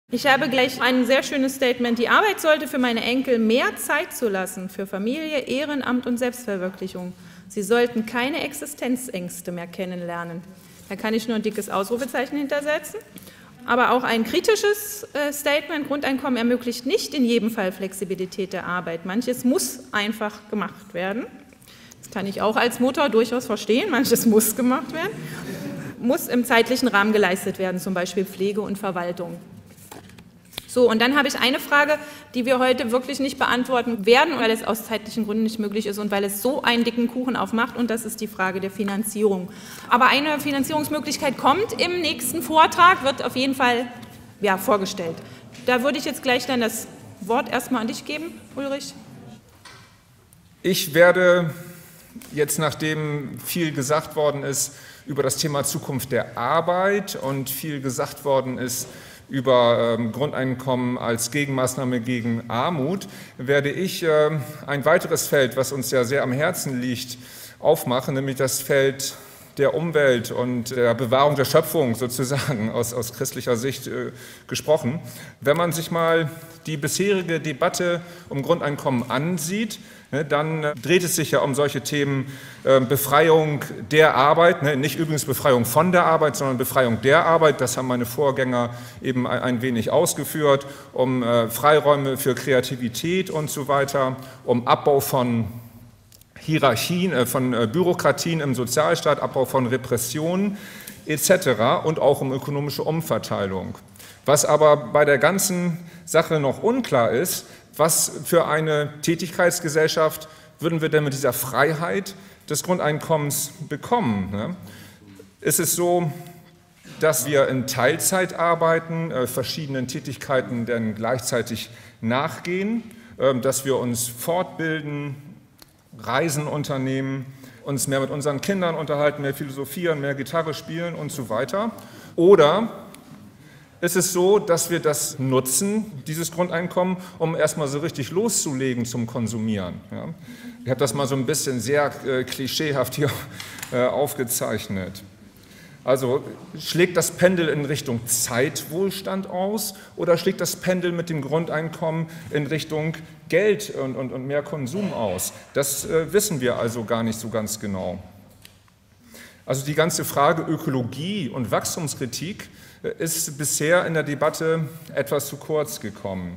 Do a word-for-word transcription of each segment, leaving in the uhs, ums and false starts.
Ich habe gleich ein sehr schönes Statement. Die Arbeit sollte für meine Enkel mehr Zeit zulassen für Familie, Ehrenamt und Selbstverwirklichung. Sie sollten keine Existenzängste mehr kennenlernen. Da kann ich nur ein dickes Ausrufezeichen hintersetzen. Aber auch ein kritisches äh, Statement, Grundeinkommen ermöglicht nicht in jedem Fall Flexibilität der Arbeit. Manches muss einfach gemacht werden. Das kann ich auch als Mutter durchaus verstehen. Manches muss gemacht werden. Muss im zeitlichen Rahmen geleistet werden, zum Beispiel Pflege und Verwaltung. So, und dann habe ich eine Frage, die wir heute wirklich nicht beantworten werden, weil es aus zeitlichen Gründen nicht möglich ist und weil es so einen dicken Kuchen aufmacht, und das ist die Frage der Finanzierung. Aber eine Finanzierungsmöglichkeit kommt im nächsten Vortrag, wird auf jeden Fall ja, vorgestellt. Da würde ich jetzt gleich dann das Wort erstmal an dich geben, Ulrich. Ich werde jetzt, nachdem viel gesagt worden ist über das Thema Zukunft der Arbeit und viel gesagt worden ist über ähm, Grundeinkommen als Gegenmaßnahme gegen Armut, werde ich äh, ein weiteres Feld, was uns ja sehr am Herzen liegt, aufmachen, nämlich das Feld der Umwelt und der Bewahrung der Schöpfung sozusagen aus, aus christlicher Sicht äh, gesprochen. Wenn man sich mal die bisherige Debatte um Grundeinkommen ansieht, ne, dann äh, dreht es sich ja um solche Themen äh, Befreiung der Arbeit, ne, nicht übrigens Befreiung von der Arbeit, sondern Befreiung der Arbeit, das haben meine Vorgänger eben ein, ein wenig ausgeführt, um äh, Freiräume für Kreativität und so weiter, um Abbau von Hierarchien, von Bürokratien im Sozialstaat, Abbau von Repressionen et cetera und auch um ökonomische Umverteilung. Was aber bei der ganzen Sache noch unklar ist, was für eine Tätigkeitsgesellschaft würden wir denn mit dieser Freiheit des Grundeinkommens bekommen? Ne? Ist es so, dass wir in Teilzeit arbeiten, äh, verschiedenen Tätigkeiten dann gleichzeitig nachgehen, äh, dass wir uns fortbilden, Reisen unternehmen, uns mehr mit unseren Kindern unterhalten, mehr philosophieren, mehr Gitarre spielen und so weiter? Oder ist es so, dass wir das nutzen, dieses Grundeinkommen, um erstmal so richtig loszulegen zum Konsumieren? Ja? Ich habe das mal so ein bisschen sehr äh, klischeehaft hier äh, aufgezeichnet. Also schlägt das Pendel in Richtung Zeitwohlstand aus oder schlägt das Pendel mit dem Grundeinkommen in Richtung Geld und, und, und mehr Konsum aus? Das äh, wissen wir also gar nicht so ganz genau. Also die ganze Frage Ökologie und Wachstumskritik äh, ist bisher in der Debatte etwas zu kurz gekommen.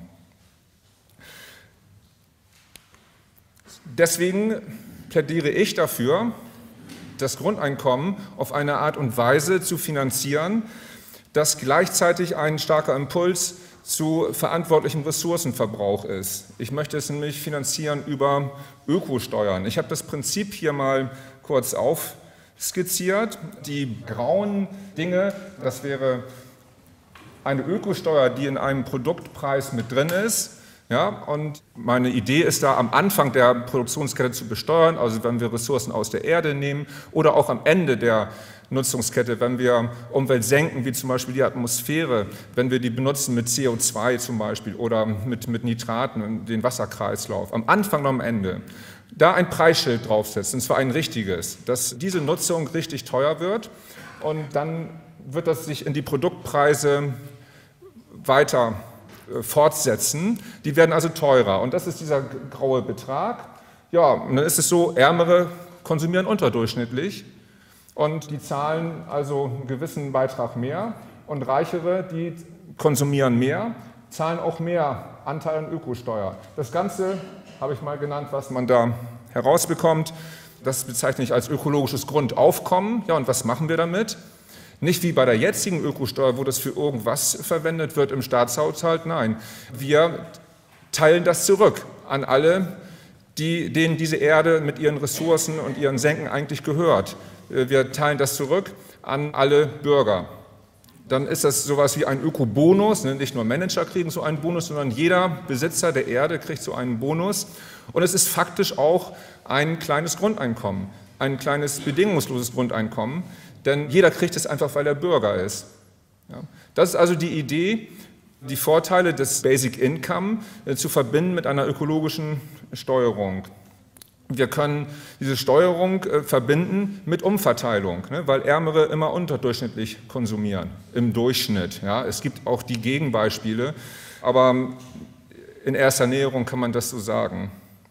Deswegen plädiere ich dafür, das Grundeinkommen auf eine Art und Weise zu finanzieren, dass gleichzeitig ein starker Impuls zu verantwortlichem Ressourcenverbrauch ist. Ich möchte es nämlich finanzieren über Ökosteuern. Ich habe das Prinzip hier mal kurz aufskizziert. Die grauen Dinge, das wäre eine Ökosteuer, die in einem Produktpreis mit drin ist. Ja, und meine Idee ist da, am Anfang der Produktionskette zu besteuern, also wenn wir Ressourcen aus der Erde nehmen, oder auch am Ende der Nutzungskette, wenn wir Umwelt senken, wie zum Beispiel die Atmosphäre, wenn wir die benutzen mit C O zwei zum Beispiel oder mit, mit Nitraten, den Wasserkreislauf, am Anfang und am Ende, da ein Preisschild draufsetzen, und zwar ein richtiges, dass diese Nutzung richtig teuer wird, und dann wird das sich in die Produktpreise weiter fortsetzen, die werden also teurer, und das ist dieser graue Betrag. Ja, und dann ist es so, Ärmere konsumieren unterdurchschnittlich und die zahlen also einen gewissen Beitrag mehr, und Reichere, die konsumieren mehr, zahlen auch mehr Anteil an Ökosteuer. Das Ganze habe ich mal genannt, was man da herausbekommt, das bezeichne ich als ökologisches Grundaufkommen. Ja, und was machen wir damit? Nicht wie bei der jetzigen Ökosteuer, wo das für irgendwas verwendet wird im Staatshaushalt. Nein, wir teilen das zurück an alle, die, denen diese Erde mit ihren Ressourcen und ihren Senken eigentlich gehört. Wir teilen das zurück an alle Bürger. Dann ist das sowas wie ein Ökobonus. Nicht nur Manager kriegen so einen Bonus, sondern jeder Besitzer der Erde kriegt so einen Bonus. Und es ist faktisch auch ein kleines Grundeinkommen, ein kleines bedingungsloses Grundeinkommen. Denn jeder kriegt es einfach, weil er Bürger ist. Ja. Das ist also die Idee, die Vorteile des Basic Income äh, zu verbinden mit einer ökologischen Steuerung. Wir können diese Steuerung äh, verbinden mit Umverteilung, ne, weil Ärmere immer unterdurchschnittlich konsumieren, im Durchschnitt. Ja. Es gibt auch die Gegenbeispiele, aber in erster Näherung kann man das so sagen.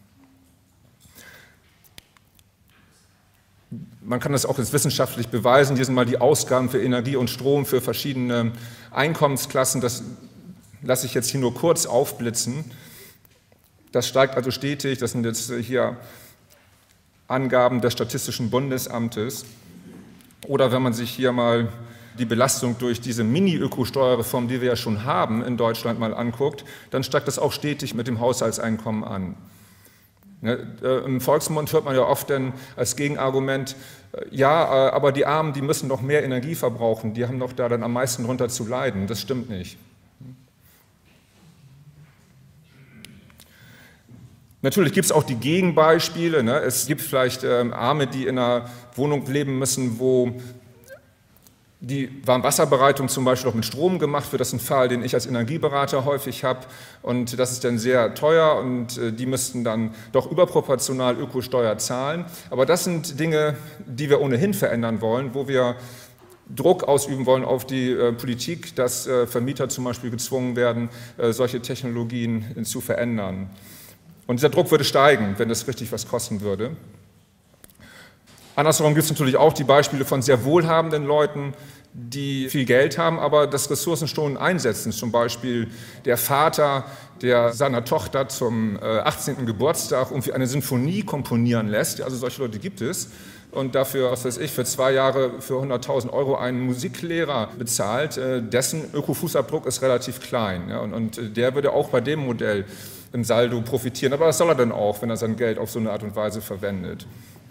Man kann das auch jetzt wissenschaftlich beweisen. Hier sind mal die Ausgaben für Energie und Strom für verschiedene Einkommensklassen. Das lasse ich jetzt hier nur kurz aufblitzen. Das steigt also stetig. Das sind jetzt hier Angaben des Statistischen Bundesamtes. Oder wenn man sich hier mal die Belastung durch diese Mini-Ökosteuerreform, die wir ja schon haben in Deutschland, mal anguckt, dann steigt das auch stetig mit dem Haushaltseinkommen an. Im Volksmund hört man ja oft dann als Gegenargument, ja, aber die Armen, die müssen noch mehr Energie verbrauchen, die haben doch da dann am meisten drunter zu leiden. Das stimmt nicht. Natürlich gibt es auch die Gegenbeispiele. Ne? Es gibt vielleicht ähm, Arme, die in einer Wohnung leben müssen, wo die Warmwasserbereitung zum Beispiel auch mit Strom gemacht wird. Das ist ein Fall, den ich als Energieberater häufig habe. Und das ist dann sehr teuer und äh, die müssten dann doch überproportional Ökosteuer zahlen. Aber das sind Dinge, die wir ohnehin verändern wollen, wo wir Druck ausüben wollen auf die äh, Politik, dass äh, Vermieter zum Beispiel gezwungen werden, äh, solche Technologien äh, zu verändern. Und dieser Druck würde steigen, wenn das richtig was kosten würde. Andersherum gibt es natürlich auch die Beispiele von sehr wohlhabenden Leuten, die viel Geld haben, aber das ressourcenschonend einsetzen. Zum Beispiel der Vater, der seiner Tochter zum achtzehnten Geburtstag irgendwie eine Sinfonie komponieren lässt. Also solche Leute gibt es. Und dafür, was weiß ich, für zwei Jahre für hunderttausend Euro einen Musiklehrer bezahlt. Dessen Ökofußabdruck ist relativ klein. Und der würde auch bei dem Modell im Saldo profitieren. Aber das soll er dann auch, wenn er sein Geld auf so eine Art und Weise verwendet.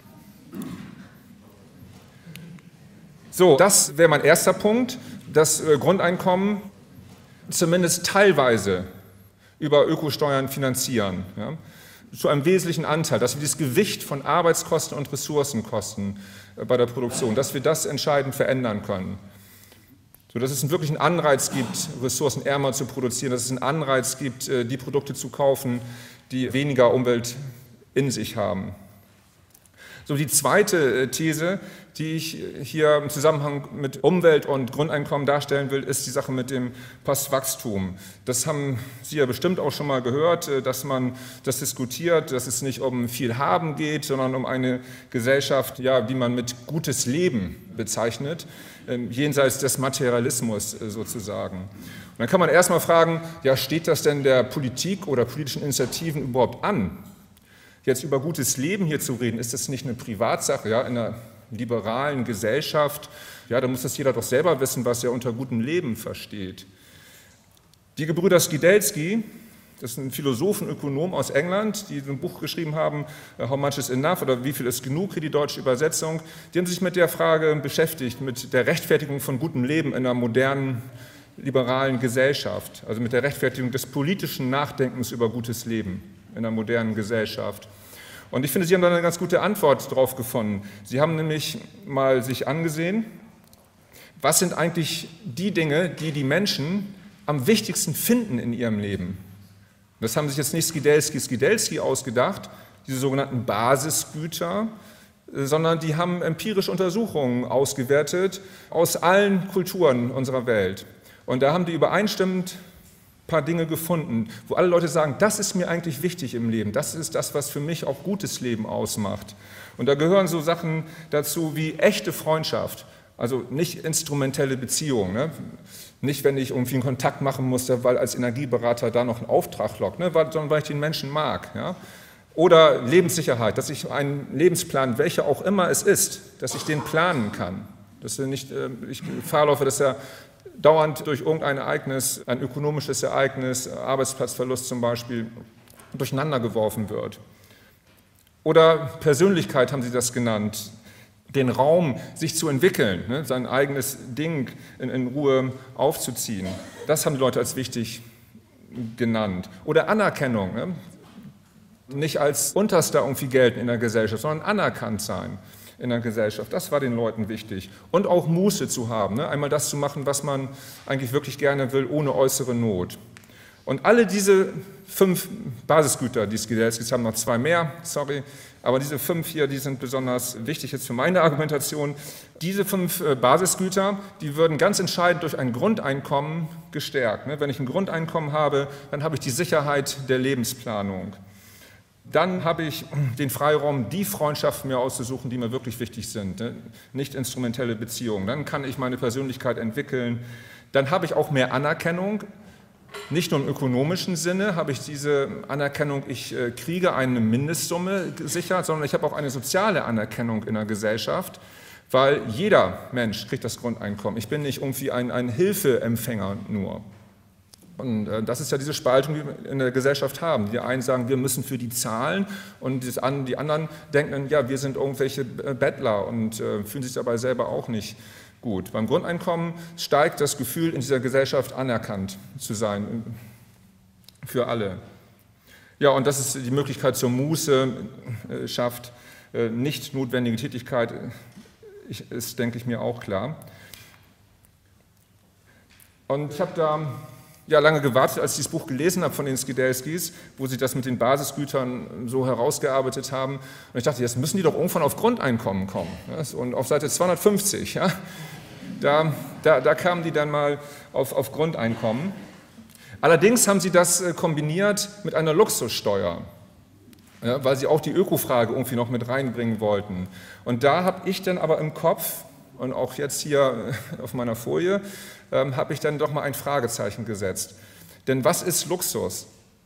So, das wäre mein erster Punkt, das Grundeinkommen zumindest teilweise über Ökosteuern finanzieren, ja, zu einem wesentlichen Anteil, dass wir das Gewicht von Arbeitskosten und Ressourcenkosten bei der Produktion, dass wir das entscheidend verändern können, sodass es wirklich einen Anreiz gibt, ressourcenärmer zu produzieren, dass es einen Anreiz gibt, die Produkte zu kaufen, die weniger Umwelt in sich haben. So, die zweite These, die ich hier im Zusammenhang mit Umwelt und Grundeinkommen darstellen will, ist die Sache mit dem Postwachstum. Das haben Sie ja bestimmt auch schon mal gehört, dass man das diskutiert, dass es nicht um viel Haben geht, sondern um eine Gesellschaft, ja, die man mit gutes Leben bezeichnet, jenseits des Materialismus sozusagen. Und dann kann man erstmal fragen, ja, steht das denn der Politik oder politischen Initiativen überhaupt an? Jetzt über gutes Leben hier zu reden, ist das nicht eine Privatsache, ja, in einer liberalen Gesellschaft? Ja, da muss das jeder doch selber wissen, was er unter gutem Leben versteht. Die Gebrüder Skidelski, das sind Philosophen, Ökonomen aus England, die ein Buch geschrieben haben, How much is enough oder wie viel ist genug, hier die deutsche Übersetzung, die haben sich mit der Frage beschäftigt, mit der Rechtfertigung von gutem Leben in einer modernen, liberalen Gesellschaft, also mit der Rechtfertigung des politischen Nachdenkens über gutes Leben in einer modernen Gesellschaft. Und ich finde, Sie haben da eine ganz gute Antwort drauf gefunden. Sie haben nämlich mal sich angesehen, was sind eigentlich die Dinge, die die Menschen am wichtigsten finden in ihrem Leben. Das haben sich jetzt nicht Skidelski Skidelski ausgedacht, diese sogenannten Basisgüter, sondern die haben empirische Untersuchungen ausgewertet aus allen Kulturen unserer Welt. Und da haben die übereinstimmend ein paar Dinge gefunden, wo alle Leute sagen, das ist mir eigentlich wichtig im Leben, das ist das, was für mich auch gutes Leben ausmacht. Und da gehören so Sachen dazu wie echte Freundschaft, also nicht instrumentelle Beziehungen, ne? Nicht, wenn ich irgendwie einen Kontakt machen muss, weil als Energieberater da noch einen Auftrag lockt, ne? sondern weil ich den Menschen mag. Ja? Oder Lebenssicherheit, dass ich einen Lebensplan, welcher auch immer es ist, dass ich den planen kann. Dass ich nicht ich Gefahr laufe, dass er dauernd durch irgendein Ereignis, ein ökonomisches Ereignis, Arbeitsplatzverlust zum Beispiel, durcheinander geworfen wird. Oder Persönlichkeit haben Sie das genannt, den Raum, sich zu entwickeln, ne, sein eigenes Ding in, in Ruhe aufzuziehen. Das haben die Leute als wichtig genannt. Oder Anerkennung, ne, nicht als Unterster irgendwie gelten in der Gesellschaft, sondern anerkannt sein in der Gesellschaft. Das war den Leuten wichtig. Und auch Muße zu haben, ne? Einmal das zu machen, was man eigentlich wirklich gerne will, ohne äußere Not. Und alle diese fünf Basisgüter, die Skidelskis haben noch zwei mehr, sorry, aber diese fünf hier, die sind besonders wichtig jetzt für meine Argumentation. Diese fünf Basisgüter, die würden ganz entscheidend durch ein Grundeinkommen gestärkt. Wenn ich ein Grundeinkommen habe, dann habe ich die Sicherheit der Lebensplanung. Dann habe ich den Freiraum, die Freundschaften mir auszusuchen, die mir wirklich wichtig sind, nicht instrumentelle Beziehungen. Dann kann ich meine Persönlichkeit entwickeln. Dann habe ich auch mehr Anerkennung. Nicht nur im ökonomischen Sinne habe ich diese Anerkennung, ich äh, kriege eine Mindestsumme gesichert, sondern ich habe auch eine soziale Anerkennung in der Gesellschaft, weil jeder Mensch kriegt das Grundeinkommen. Ich bin nicht irgendwie ein, ein Hilfeempfänger nur. Und äh, das ist ja diese Spaltung, die wir in der Gesellschaft haben. Die einen sagen, wir müssen für die zahlen und das an, die anderen denken, ja, wir sind irgendwelche Bettler und äh, fühlen sich dabei selber auch nicht gut. Beim Grundeinkommen steigt das Gefühl, in dieser Gesellschaft anerkannt zu sein, für alle. Ja, und dass es die Möglichkeit zur Muße äh, schafft, äh, nicht notwendige Tätigkeit, ich, ist, denke ich, mir auch klar. Und ich habe da ja lange gewartet, als ich dieses Buch gelesen habe von den Skidelskis, wo sie das mit den Basisgütern so herausgearbeitet haben. Und ich dachte, jetzt müssen die doch irgendwann auf Grundeinkommen kommen. Und auf Seite zweihundertfünfzig, ja, da, da, da kamen die dann mal auf, auf Grundeinkommen. Allerdings haben sie das kombiniert mit einer Luxussteuer, ja, weil sie auch die Ökofrage irgendwie noch mit reinbringen wollten. Und da habe ich dann aber im Kopf, und auch jetzt hier auf meiner Folie, ähm, habe ich dann doch mal ein Fragezeichen gesetzt. Denn was ist Luxus?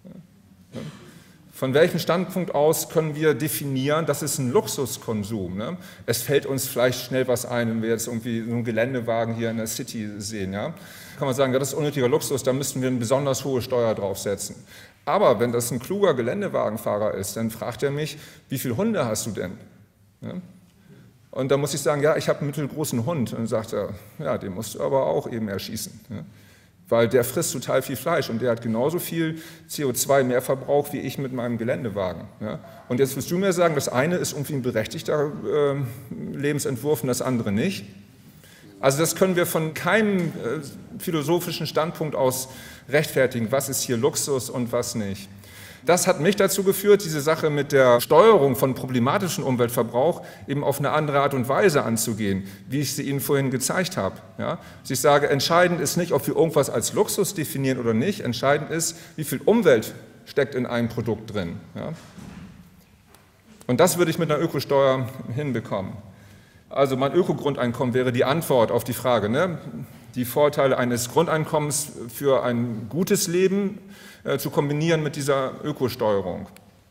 Von welchem Standpunkt aus können wir definieren, das ist ein Luxuskonsum? Ne? Es fällt uns vielleicht schnell was ein, wenn wir jetzt irgendwie so einen Geländewagen hier in der City sehen. Ja? Kann man sagen, ja, das ist unnötiger Luxus, da müssten wir eine besonders hohe Steuer draufsetzen. Aber wenn das ein kluger Geländewagenfahrer ist, dann fragt er mich, wie viele Hunde hast du denn? Ja? Und da muss ich sagen, ja, ich habe einen mittelgroßen Hund. Und dann sagt er, ja, den musst du aber auch eben erschießen. Ja? Weil der frisst total viel Fleisch und der hat genauso viel C O zwei Mehrverbrauch wie ich mit meinem Geländewagen. Ja? Und jetzt willst du mir sagen, das eine ist irgendwie ein berechtigter äh, Lebensentwurf und das andere nicht. Also das können wir von keinem äh, philosophischen Standpunkt aus rechtfertigen, was ist hier Luxus und was nicht. Das hat mich dazu geführt, diese Sache mit der Steuerung von problematischem Umweltverbrauch eben auf eine andere Art und Weise anzugehen, wie ich sie Ihnen vorhin gezeigt habe. Ja? Also ich sage, entscheidend ist nicht, ob wir irgendwas als Luxus definieren oder nicht, entscheidend ist, wie viel Umwelt steckt in einem Produkt drin. Ja? Und das würde ich mit einer Ökosteuer hinbekommen. Also mein Ökogrundeinkommen wäre die Antwort auf die Frage, ne? Die Vorteile eines Grundeinkommens für ein gutes Leben äh, zu kombinieren mit dieser Ökosteuerung.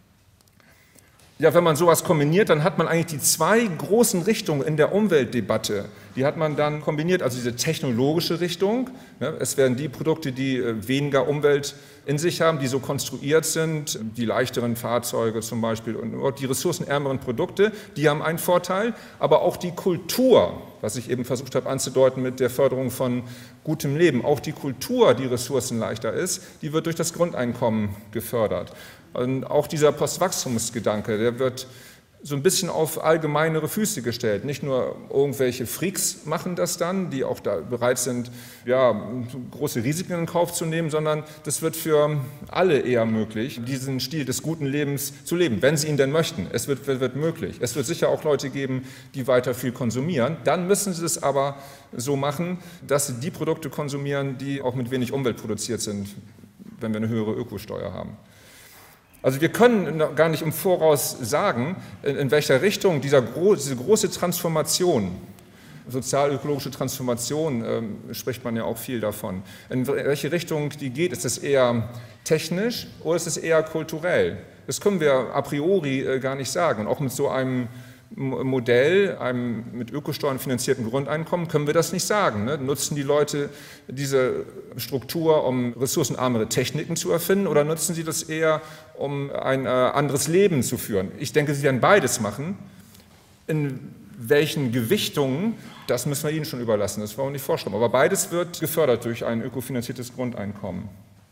Ja, wenn man sowas kombiniert, dann hat man eigentlich die zwei großen Richtungen in der Umweltdebatte. Die hat man dann kombiniert, also diese technologische Richtung. Ne? Es werden die Produkte, die äh, weniger Umwelt in sich haben, die so konstruiert sind, die leichteren Fahrzeuge zum Beispiel und die ressourcenärmeren Produkte, die haben einen Vorteil, aber auch die Kultur, was ich eben versucht habe anzudeuten mit der Förderung von gutem Leben, auch die Kultur, die ressourcenleichter ist, die wird durch das Grundeinkommen gefördert. Und auch dieser Postwachstumsgedanke, der wird so ein bisschen auf allgemeinere Füße gestellt. Nicht nur irgendwelche Freaks machen das dann, die auch da bereit sind, ja, große Risiken in Kauf zu nehmen, sondern das wird für alle eher möglich, diesen Stil des guten Lebens zu leben, wenn sie ihn denn möchten. Es wird, wird, wird möglich. Es wird sicher auch Leute geben, die weiter viel konsumieren. Dann müssen sie es aber so machen, dass sie die Produkte konsumieren, die auch mit wenig Umwelt produziert sind, wenn wir eine höhere Ökosteuer haben. Also wir können gar nicht im Voraus sagen, in welcher Richtung dieser gro diese große Transformation, sozial-ökologische Transformation, äh, spricht man ja auch viel davon, in welche Richtung die geht. Ist es eher technisch oder ist es eher kulturell? Das können wir a priori äh, gar nicht sagen. Und auch mit so einem Modell, einem mit Ökosteuern finanzierten Grundeinkommen, können wir das nicht sagen. Ne? Nutzen die Leute diese Struktur, um ressourcenarmere Techniken zu erfinden, oder nutzen sie das eher, um ein äh, anderes Leben zu führen? Ich denke, sie werden beides machen. In welchen Gewichtungen, das müssen wir ihnen schon überlassen, das wollen wir nicht vorschreiben. Aber beides wird gefördert durch ein ökofinanziertes Grundeinkommen.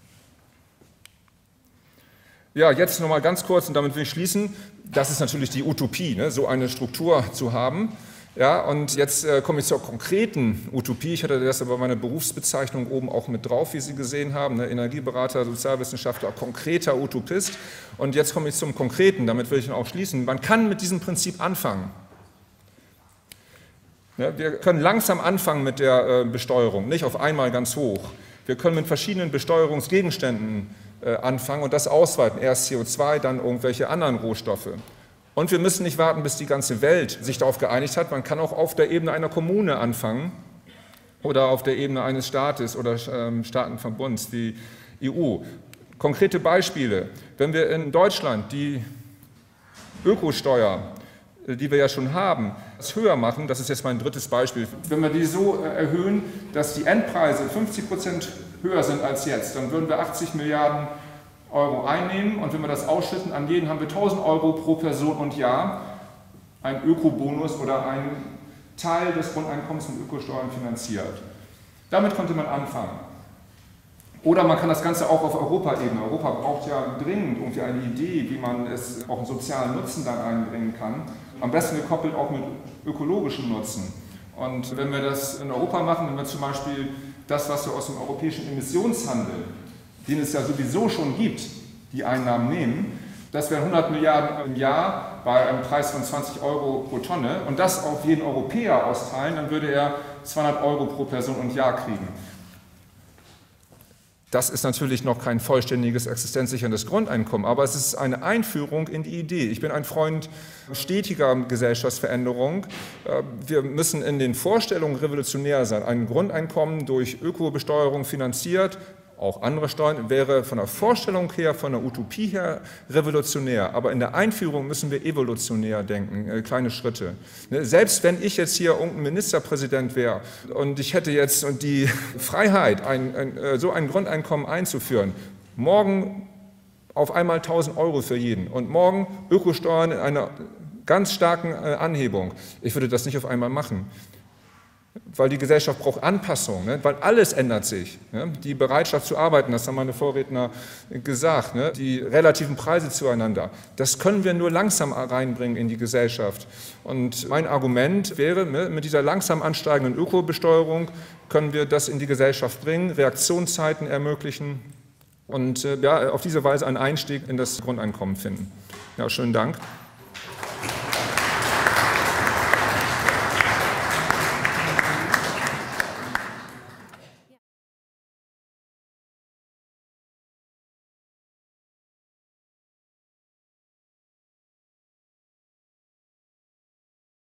Ja, jetzt nochmal ganz kurz, und damit will ich schließen, das ist natürlich die Utopie, ne, so eine Struktur zu haben. Ja, und jetzt äh, komme ich zur konkreten Utopie. Ich hatte das aber meine Berufsbezeichnung oben auch mit drauf, wie Sie gesehen haben, ne? Energieberater, Sozialwissenschaftler, konkreter Utopist. Und jetzt komme ich zum Konkreten, damit will ich dann auch schließen. Man kann mit diesem Prinzip anfangen. Ja, wir können langsam anfangen mit der äh, Besteuerung, nicht auf einmal ganz hoch. Wir können mit verschiedenen Besteuerungsgegenständen äh, anfangen und das ausweiten. Erst C O zwei, dann irgendwelche anderen Rohstoffe. Und wir müssen nicht warten, bis die ganze Welt sich darauf geeinigt hat. Man kann auch auf der Ebene einer Kommune anfangen oder auf der Ebene eines Staates oder ähm, Staatenverbunds wie E U. Konkrete Beispiele. Wenn wir in Deutschland die Ökosteuer, die wir ja schon haben, höher machen, das ist jetzt mein drittes Beispiel, wenn wir die so erhöhen, dass die Endpreise fünfzig Prozent höher sind als jetzt, dann würden wir achtzig Milliarden Euro einnehmen und wenn wir das ausschütten an jeden, haben wir tausend Euro pro Person und Jahr, ein Ökobonus oder ein Teil des Grundeinkommens mit Ökosteuern finanziert. Damit konnte man anfangen. Oder man kann das Ganze auch auf Europaebene. Europa braucht ja dringend irgendwie eine Idee, wie man es auch einen sozialen Nutzen dann einbringen kann. Am besten gekoppelt auch mit ökologischem Nutzen. Und wenn wir das in Europa machen, wenn wir zum Beispiel das, was wir aus dem europäischen Emissionshandel, den es ja sowieso schon gibt, die Einnahmen nehmen, das wären hundert Milliarden im Jahr bei einem Preis von zwanzig Euro pro Tonne und das auf jeden Europäer austeilen, dann würde er zweihundert Euro pro Person und Jahr kriegen. Das ist natürlich noch kein vollständiges existenzsicherndes Grundeinkommen, aber es ist eine Einführung in die Idee. Ich bin ein Freund stetiger Gesellschaftsveränderung. Wir müssen in den Vorstellungen revolutionär sein. Ein Grundeinkommen durch Ökobesteuerung finanziert, auch andere Steuern, wäre von der Vorstellung her, von der Utopie her revolutionär. Aber in der Einführung müssen wir evolutionär denken, äh, kleine Schritte. Ne? Selbst wenn ich jetzt hier irgendein Ministerpräsident wäre und ich hätte jetzt die Freiheit, ein, ein, äh, so ein Grundeinkommen einzuführen, morgen auf einmal tausend Euro für jeden und morgen Ökosteuern in einer ganz starken äh, Anhebung. Ich würde das nicht auf einmal machen. Weil die Gesellschaft braucht Anpassung, ne? Weil alles ändert sich. Ne? Die Bereitschaft zu arbeiten, das haben meine Vorredner gesagt, ne? Die relativen Preise zueinander, das können wir nur langsam reinbringen in die Gesellschaft. Und mein Argument wäre, ne, mit dieser langsam ansteigenden Ökobesteuerung können wir das in die Gesellschaft bringen, Reaktionszeiten ermöglichen und äh, ja, auf diese Weise einen Einstieg in das Grundeinkommen finden. Ja, schönen Dank.